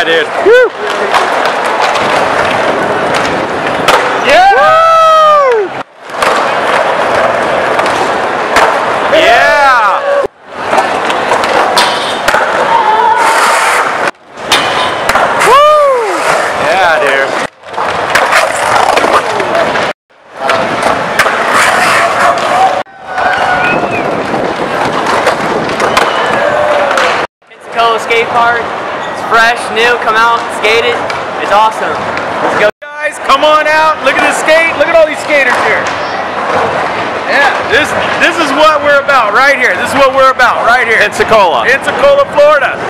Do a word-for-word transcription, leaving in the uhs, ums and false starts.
Yeah, dude. Woo! Yeah! Woo! Yeah! Woo! Yeah, dude. Pensacola skate park. It's fresh, new, come out, skate it. It's awesome. Let's go. Guys, come on out. Look at the skate. Look at all these skaters here. Yeah, this this is what we're about right here. This is what we're about right here. Pensacola. Pensacola, Florida.